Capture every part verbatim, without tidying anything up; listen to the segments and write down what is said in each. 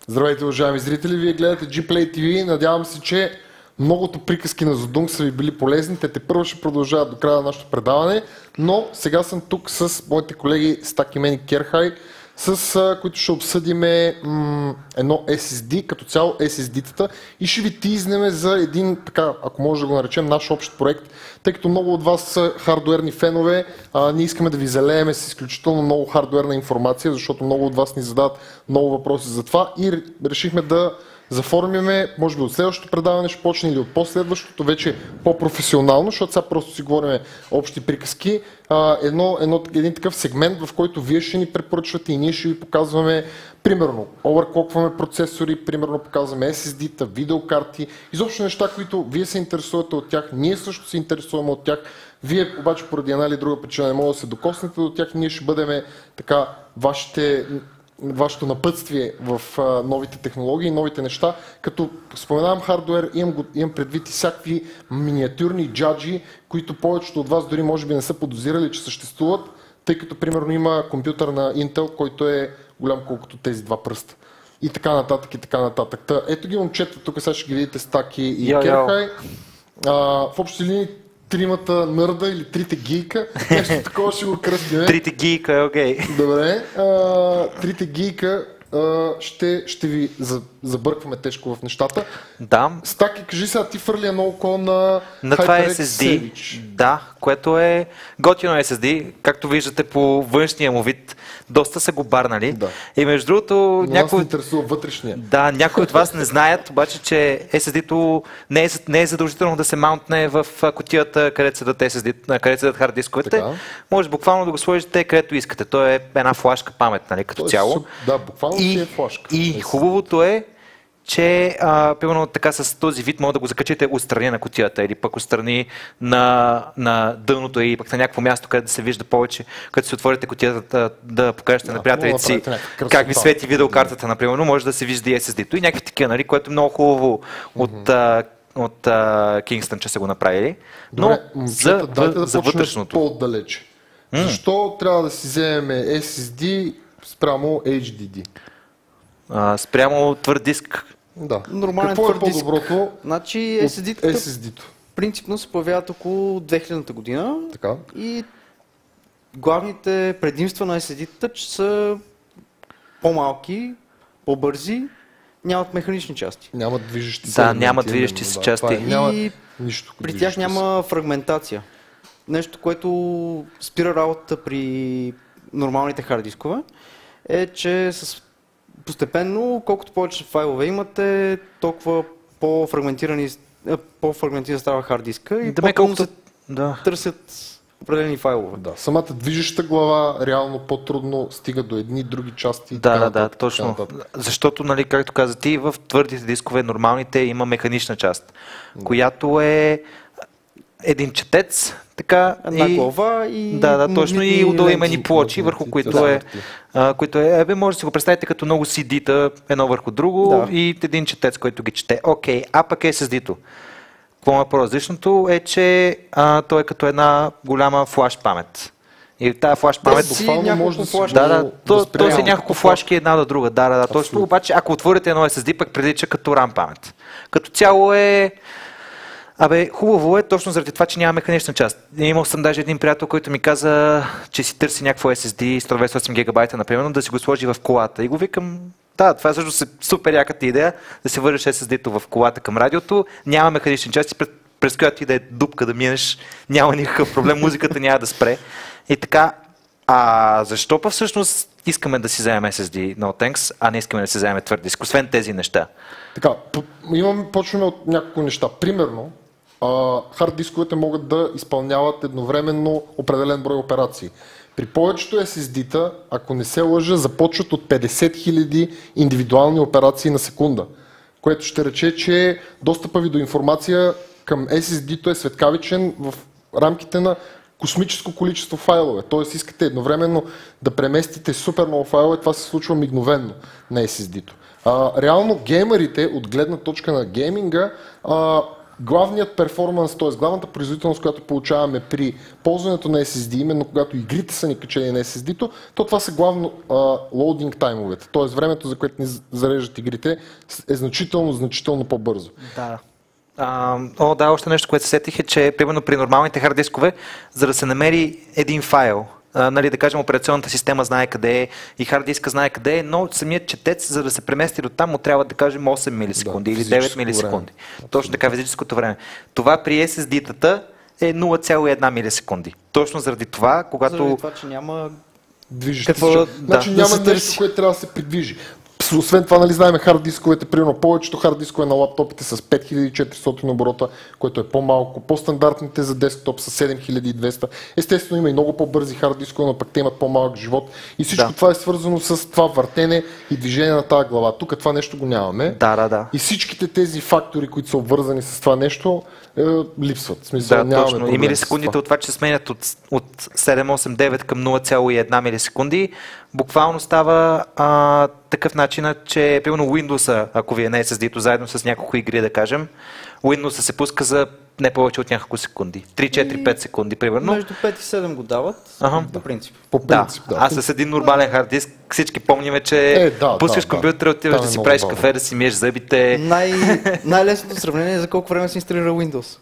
Здравейте, уважаеми зрители! Вие гледате Gplay ти ви. Надявам се, че многото приказки на Зодунг са ви били полезни. Те тепърва ще продължават до края на нашето предаване. Но сега съм тук с моите колеги Стак и Мени Керхай, с а, които ще обсъдиме м, едно ес ес ди, като цяло ес ес ди-тата, и ще ви тизнеме за един, така, ако може да го наречем, наш общ проект, тъй като много от вас са хардуерни фенове. А, ние искаме да ви залееме с изключително много хардуерна информация, защото много от вас ни задават много въпроси за това и решихме да заформяме, може би от следващото предаване ще почне или от последващото, вече по-професионално, защото сега просто си говорим общи приказки. А, едно, едно, един такъв сегмент, в който вие ще ни препоръчвате и ние ще ви показваме, примерно, оверклокваме процесори, примерно показваме ес ес ди-та, видеокарти, изобщо неща, които вие се интересувате от тях, ние също се интересуваме от тях. Вие обаче поради една или друга причина не може да се докоснете до тях, ние ще бъдем така вашите вашето напътствие в а, новите технологии, новите неща. Като споменавам хардуер, имам, имам предвид и всякакви миниатюрни джаджи, които повечето от вас дори може би не са подозирали, че съществуват, тъй като примерно има компютър на Intel, който е голям колкото тези два пръста. И така нататък, и така нататък. Та, ето ги момчета, тук сега ще ги видите Стаки и Керхай. В общи линии тримата нърда или трите гийка, нещо такова ще го кръстиме. Трите гийка, окей. Okay. Добре, а, трите гийка а, ще, ще ви забъркваме тежко в нещата. Да. Стаки, кажи сега, ти фърли едно око на, на това ес ес ди, Savage. Да, което е готино ес ес ди, както виждате по външния му вид, доста са го барнали. Да. И между другото, някой... Нас интересува вътрешния. Да, някои от вас не знаят, обаче, че ес ес ди-то не е, не е задължително да се маунтне в кутията, където седат ес ес ди, където седат хард дисковете. Така. Може буквално да го сложите където искате. То е една флашка памет, нали, като цяло. Суп... Да, буквално и, си е флашка. И хубавото е, че а, примерно така с този вид може да го закачите отстрани на кутията или пък отстрани на, на дъното или пък на някакво място, където да се вижда повече, като си отворите кутията да, да покажете да, на приятелите си как ви свети видеокартата, например, може да се вижда и ес ес ди-то и някакви такива, нали, което е много хубаво от, mm-hmm. от Kingston, че са го направили. Но добре, за, дайте да за вътрешното. По-отдалече. Mm. Защо трябва да си вземем ес ес ди спрямо ейч ди ди? А, спрямо твърд диск. Да. Нормален Какво твърд е по-доброто значи, ес ес ди-то принципно се появяват около две хилядната година. Така. И главните предимства на ес ес ди-та, че са по-малки, по-бързи, нямат механични части. Нямат движещи се. Да, нямат движещи се части. Е, няма и нищо, при тях няма фрагментация. Нещо, което спира работата при нормалните хард дискове, е, че с постепенно, колкото повече файлове имате, толкова по-фрагментирани, по-фрагментиран става хард диска и да по-трудно се да. търсят определени файлове. Да, самата движеща глава реално по-трудно стига до едни други части. Да, да, да, точно. Защото, нали, както каза ти, в твърдите дискове, нормалните, има механична част, да. която е един четец, така, една и... глава и... Да, да, точно, и, и отдолу има ни плочи, върху които да, е... А, които е, ебе, може да си го представите като много си ди-та, едно върху друго да. И един четец, който ги чете. Окей, а пък ес ес ди-то. Какво е по-различното е, че а, той е като една голяма флаш памет. И тази флаш памет... си няколко да флашки. Да, да, то, то си няколко флашки една до друга. Да, да, да, точно. Обаче, ако отворите едно ес ес ди, пък прилича като RAM памет. Като цяло е... Абе, хубаво е точно заради това, че няма механична част. Имал съм даже един приятел, който ми каза, че си търси някакво ес ес ди сто двадесет и осем гигабайта, например, да си го сложи в колата. И го викам, да, това е също супер яката идея, да си вържеш ес ес ди-то в колата към радиото, няма механични части, през която и да е дупка да минеш, няма никакъв проблем, музиката няма да спре. И така, а защо па всъщност искаме да си вземем ес ес ди No Thanks, а не искаме да си вземем твърд диск, освен тези неща? Така, имаме, почваме от няколко неща. Примерно, хард дисковете могат да изпълняват едновременно определен брой операции. При повечето ес ес ди-та, ако не се лъжа, започват от петдесет хиляди индивидуални операции на секунда, което ще рече, че достъпа ви до информация към ес ес ди-то е светкавичен в рамките на космическо количество файлове. Тоест искате едновременно да преместите супер много файлове, това се случва мигновенно на ес ес ди-то. А, реално геймерите, от гледна точка на гейминга, а, главният перформанс, т.е. главната производителност, която получаваме при ползването на ес ес ди, именно когато игрите са ни качени на ес ес ди-то, то това са главно лоудинг таймовете. Т.е. времето, за което ни зареждат игрите, е значително, значително по-бързо. Да. А, о, да, още нещо, което се сетих е, че примерно при нормалните хард дискове, за да се намери един файл, а, нали, да кажем операционната система знае къде е и хард диска знае къде е, но самият четец, за да се премести до там, му трябва да кажем осем милисекунди да, или девет милисекунди. Време. Точно така, физическото време. Това при ес ес ди-тата е нула цяло и една милисекунди. Точно заради това, когато... Заради това, че няма... Движещ Какво... се. Да, значи да няма нещо, което трябва да се придвижи. Освен това, нали знаем хард дисковете, примерно повечето хард дискове на лаптопите с пет хиляди и четиристотин оборота, което е по-малко, по-стандартните за десктоп са седем хиляди и двеста. Естествено има и много по-бързи хард дискове, но пък те имат по-малък живот. И всичко да. това е свързано с това въртене и движение на тази глава. Тук това нещо го нямаме. Да, да, да. И всичките тези фактори, които са обвързани с това нещо, е, липсват. В смисъл, да, точно. И милисекундите от това, че се сменят от, от седем осем девет към нула цяло и една милисекунди, буквално става а, такъв начин, че примерно Windows, ако ви е на ес ес ди-то заедно с няколко игри, да кажем, Windows се пуска за не повече от няколко секунди. три, четири, пет секунди, примерно. Между пет и седем го дават, ага. по принцип. По принцип, да. да. А с един нормален хард диск всички помниме, че е, да, пускаш да, компютъра, отиваш да, да си правиш бавно. кафе, да си миеш зъбите. Най- най-лесното сравнение е за колко време си инсталира Windows.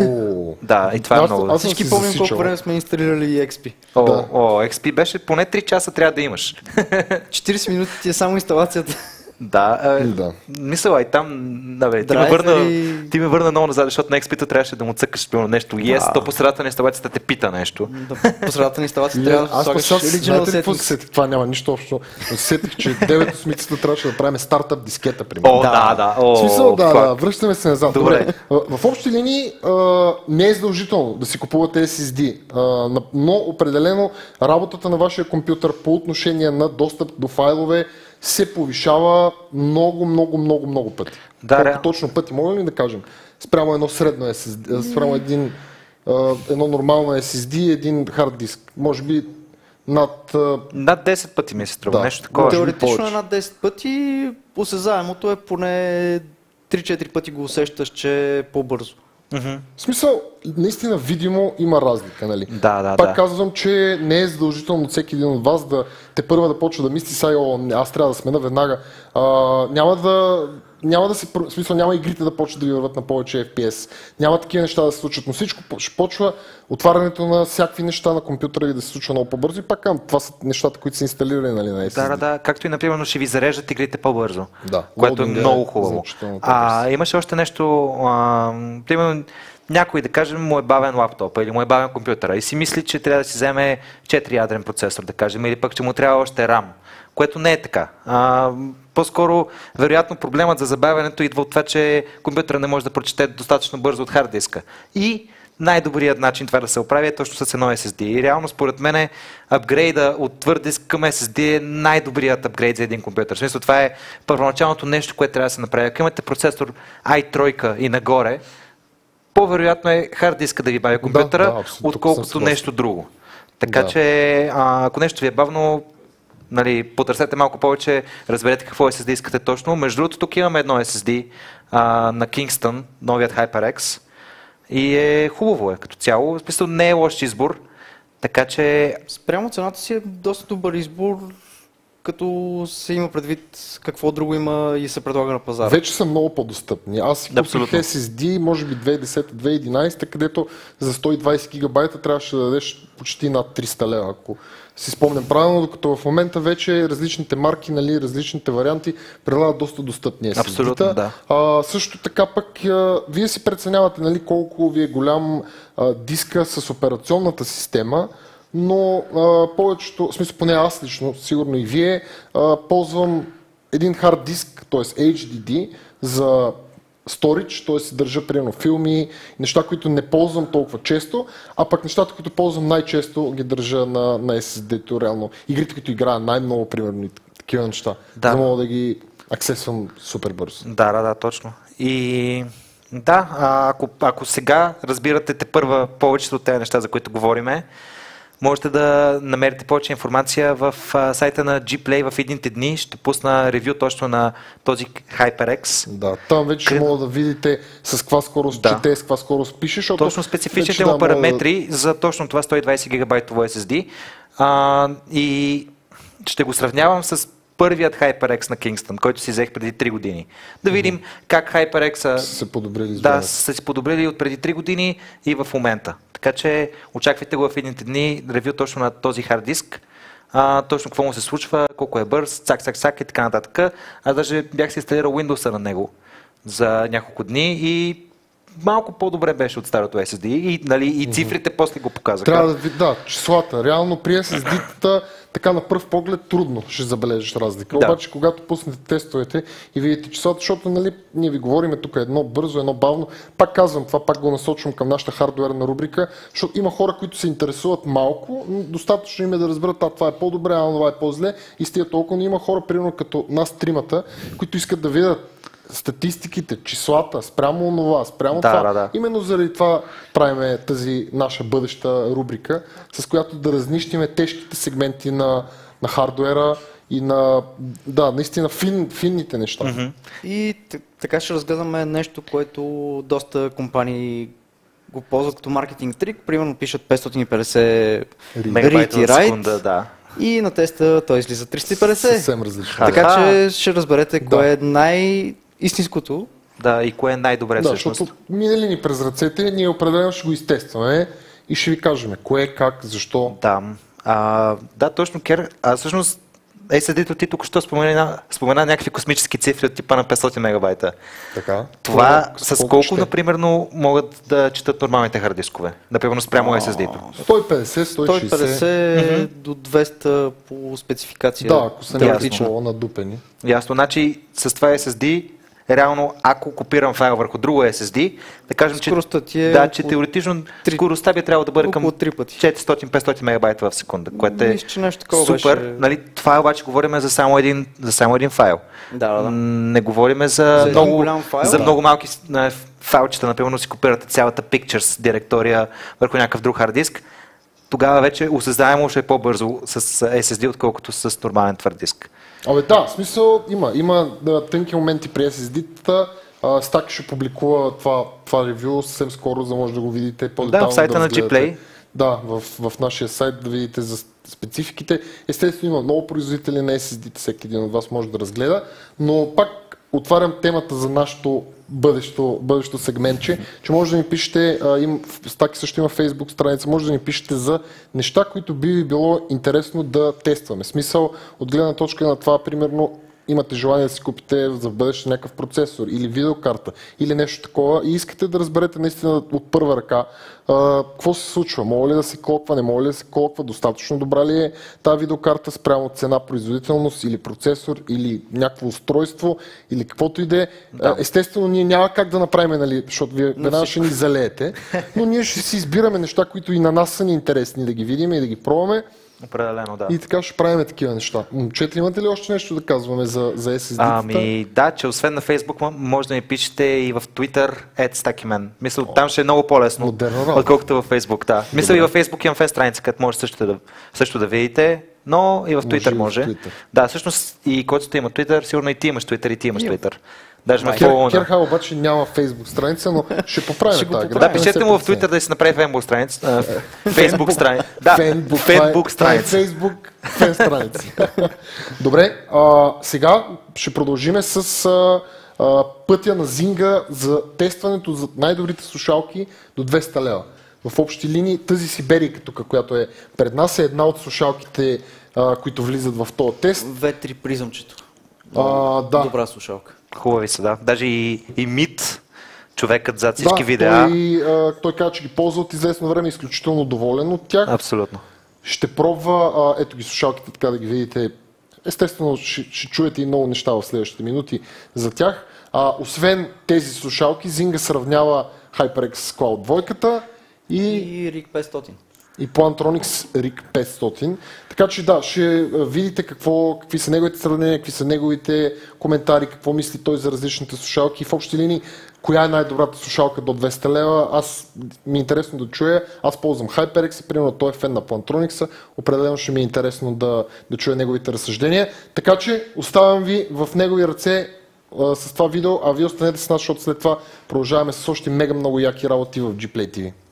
О, да, и това е много. Аз всички помним засичал. Колко време сме инсталирали екс пи. О, да. о, екс пи беше поне три часа трябва да имаш. четирийсет минути ти е само инсталацията. Да, е, да. Мисля, и там, да, бе, ти, ме върна, ти ме върна много назад, защото на екс пи-то трябваше да му цъкаш нещо. И yes, то по средата на инсталацията те пита нещо. Да, по средата на инсталацията трябва да слагаш original settings. Това няма нищо общо. Сетих, че девет осмицата трябваше да правим стартъп дискета, примерно. О, да, да. О, в смисъл, да, да, връщаме се назад. Добре. Добре. В общи линии не е задължително да си купувате ес ес ди, но определено работата на вашия компютър по отношение на достъп до файлове се повишава много, много, много, много пъти. Да, Колко точно пъти, мога ли да кажем? Спрямо едно средно ес ес ди, спрямо един, едно нормално ес ес ди, един хард диск. Може би над... Над десет пъти ми се струва, да, нещо такова. Теоретично е над десет пъти, осезаемото е поне три-четири пъти го усещаш, че е по-бързо. Mm-hmm. В смисъл, наистина видимо има разлика, нали? Да, да, Пак да. казвам, че не е задължително всеки един от вас да те първа да почва да мисли, сега, о, аз трябва да смена веднага. А, няма да... Няма да се, в смисъл, няма игрите да почват да ви върват на повече еф пи ес. Няма такива неща да се случат, но всичко ще почва отварянето на всякакви неща на компютъра ви да се случва много по-бързо. И пак казвам, това са нещата, които са инсталирани, нали, на ес ес ди. Да, да, да. Както и, например, ще ви зареждат игрите по-бързо. Да. Което е много хубаво. А, имаше още нещо, а, примерно, някой, да кажем, му е бавен лаптопа или му е бавен компютъра и си мисли, че трябва да си вземе четири ядрен процесор, да кажем, или пък, че му трябва още RAM, което не е така. А, по-скоро, вероятно, проблемът за забавянето идва от това, че компютъра не може да прочете достатъчно бързо от хард диска. И най-добрият начин това да се оправи е точно с едно ес ес ди. И реално, според мен, апгрейда от твърд диск към ес ес ди е най-добрият апгрейд за един компютър. В смисъл, това е първоначалното нещо, което трябва да се направи. Ако имате процесор ай три и нагоре, по-вероятно е хард диска да ви бави компютъра, да, да, отколкото нещо друго. Така да. че, а, ако нещо ви е бавно, нали, потърсете малко повече, разберете какво ес ес ди искате точно. Между другото, тук имаме едно ес ес ди а, на Kingston, новият HyperX. И е хубаво е като цяло. В смисъл, не е лош избор. Така че... Спрямо цената си е доста добър избор, като се има предвид какво друго има и се предлага на пазара. Вече са много по-достъпни. Аз си купих Абсолютно. ес ес ди, може би две хиляди и десета - две хиляди и единадесета, където за сто и двадесет гигабайта трябваше да дадеш почти над триста лева, ако си спомням правилно, докато в момента вече различните марки, нали, различните варианти предлагат доста достъпни ес ес ди-та. Абсолютно, да. А, също така пък а, вие си преценявате, нали, колко ви е голям а, диска с операционната система, но а, повечето, в смисъл поне аз лично, сигурно и вие, а, ползвам един хард диск, т.е. ейч ди ди за storage, т.е. си държа примерно филми, неща, които не ползвам толкова често, а пък нещата, които ползвам най-често, ги държа на, на ес ес ди-то реално. Игрите, които играя най-много, примерно, и такива неща, да. За да мога да ги аксесвам супер бързо. Да, да, да, точно. И да, а, ако, ако сега разбирате те първа повечето от тези неща, за които говориме, можете да намерите повече информация в а, сайта на Gplay. В едните дни ще пусна ревю точно на този HyperX. Да, там вече ще Къде... мога да видите с каква скорост да. чете, с каква скорост пише, защото точно специфичните вече, му да, параметри да... за точно това сто и двайсет гигабайтово ес ес ди. А, и ще го сравнявам с първият HyperX на Kingston, който си взех преди три години. Да видим mm-hmm. как HyperX се подобрили. Да, са се подобрили от преди три години и в момента. Така че очаквайте го в едните дни, ревю точно на този хард диск. А, точно какво му се случва, колко е бърз, цак, цак, цак и така нататък. Аз даже бях си инсталирал Windows на него за няколко дни и малко по-добре беше от старото ес ес ди и, нали, и цифрите mm-hmm. после го показаха. Трябва да ви, да, числата. Реално при ес ес ди-тата така на пръв поглед трудно ще забележиш разлика. Да. Обаче когато пуснете тестовете и видите числата, защото нали, ние ви говорим тук едно бързо, едно бавно, пак казвам това, пак го насочвам към нашата хардуерна рубрика, защото има хора, които се интересуват малко, но достатъчно им е да разберат, а това е по-добре, а това е по-зле и с тия толкова, но има хора, примерно като нас тримата, които искат да видят статистиките, числата, спрямо онова, спрямо да, това. Да, да. Именно заради това правим тази наша бъдеща рубрика, с която да разнищиме тежките сегменти на, на хардуера и на, да, наистина фин, финните неща. Mm-hmm. И така ще разгледаме нещо, което доста компании го ползват като маркетинг трик. Примерно пишат петстотин и петдесет мегабайта на секунда, да. И на теста той излиза триста и петдесет. Съвсем различно. Така А-ха. че ще разберете Да. кое е най-истинското. Да, и кое е най-добре Да, всъщност. защото минали ни през ръцете, ние определено ще го изтестваме и ще ви кажем кое, как, защо. Да, а, да, точно, Кер. А всъщност ес ес ди-то ти тук що спомена, спомена някакви космически цифри от типа на петстотин мегабайта. Така. Това Колко с колко, ще? например, могат да четат нормалните хард дискове? Например, спрямо ес ес ди-то. сто и петдесет, сто и сто и шейсет. петдесет до двеста по спецификация. Да, ако са Теоретично. някакво надупени. Ясно, значи с това ес ес ди, реално, ако копирам файл върху друго ес ес ди, да кажем, че, Скоростта ти е да, че около теоретично три- скоростта би трябвало да бъде към около три пъти. четиристотин-петстотин мегабайта в секунда, което е Мисля, че нещо такова супер. беше. Нали, това обаче говорим за само един, за само един файл. Да, да, да. М, Не говорим за, За един много, голям файл, за да. много малки а, файлчета, например, си копирате цялата Pictures директория върху някакъв друг хард диск. Тогава вече осъзнаемо ще е по-бързо с ес ес ди, отколкото с нормален твърд диск. Абе да, в смисъл има. Има да, тънки моменти при ес ес ди-тата. Стак ще публикува това, това ревю съвсем скоро, за да може да го видите по-детално. Да, в сайта на разгледате. Gplay. Да, в, в нашия сайт да видите за спецификите. Естествено има много производители на ес ес ди, всеки един от вас може да разгледа, но пак отварям темата за нашето бъдещо, бъдещо сегментче, че може да ни пишете, а, им, в Стаки също има Facebook страница, може да ни пишете за неща, които би ви било интересно да тестваме. Смисъл, от гледна точка на това, примерно, имате желание да си купите за в бъдеще някакъв процесор или видеокарта или нещо такова и искате да разберете наистина от първа ръка а, какво се случва, мога ли да се клоква, не мога ли да се клоква, достатъчно добра ли е тази видеокарта спрямо цена, производителност или процесор или някакво устройство или каквото и да е. Да. Естествено, ние няма как да направим, нали, защото вие веднага ще ни залеете, но ние ще си избираме неща, които и на нас са ни интересни да ги видим и да ги пробваме. Определено, да. И така ще правим такива неща. Момчета, имате ли още нещо да казваме за, за ес ес ди-тата? Ами да, че освен на Facebook може да ми пишете и в Twitter at Stackyman. Мисля, там ще е много по-лесно, модерна работа. отколкото във Facebook. Да. Мисля и във Facebook имам фен страница, където може също да, също да видите, но и в Може Twitter и в може. Twitter. Да, всъщност и който има Twitter, сигурно и ти имаш Twitter, и ти имаш Twitter. Даже ме Кер, фоллоу на- Керхал обаче няма Facebook страница, но ще поправим Ще го тази поправим. Да, пишете му в Twitter да си направи фейсбук страница. а, Facebook страница. Да, Фейсбук, Facebook страница. Фейсбук, фен страница. Добре, а, сега ще продължиме с а, а, пътя на Зинга за тестването за най-добрите слушалки до двеста лева. В общи линии тази Сиберийка тук, която е пред нас, е една от слушалките, а, които влизат в този тест. ви три призъмчето. А, да. Добра слушалка. Хубави са, да. Даже и, и Мит, човекът зад всички да, видеа. Той, а, той каза, че ги ползва от известно време, изключително доволен от тях. Абсолютно. Ще пробва, а, ето ги слушалките, така да ги видите. Естествено, ще, ще чуете и много неща в следващите минути за тях. А, освен тези слушалки, Zynga сравнява HyperX с Cloud двойката и, И риг петстотин. и Plantronics Рик петстотин. Така че да, ще видите какво, какви са неговите сравнения, какви са неговите коментари, какво мисли той за различните слушалки и в общи линии коя е най-добрата слушалка до двеста лева. Аз ми е интересно да чуя. Аз ползвам HyperX, примерно той е фен на Plantronics. Определено ще ми е интересно да, да чуя неговите разсъждения. Така че оставям ви в негови ръце а, с това видео, а вие останете с нас, защото след това продължаваме с още мега много яки работи в Gplay ти ви.